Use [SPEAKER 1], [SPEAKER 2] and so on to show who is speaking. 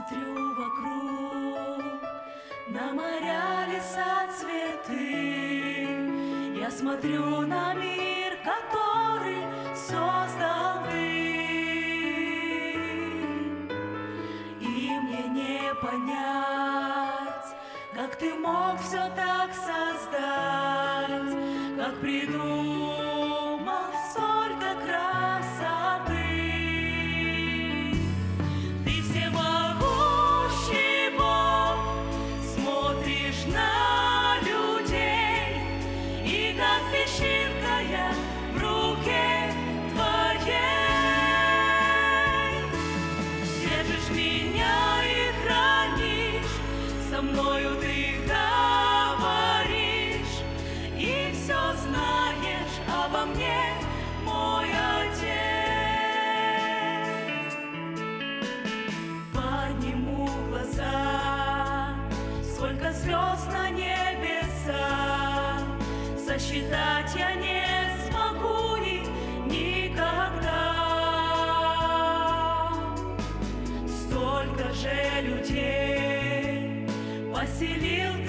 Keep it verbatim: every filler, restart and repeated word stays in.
[SPEAKER 1] смотрю вокруг, на моря, леса, цветы. Я смотрю на мир, который создал ты. И мне не понять, как ты мог все так создать, как придумал столько красоты. Песчинка я в руке твоей. Держишь меня и хранишь, со мною ты говоришь, и все знаешь обо мне, мой Отец. Подниму глаза, сколько звезд на небесах, сосчитать я не смогу их никогда. Столько же людей поселил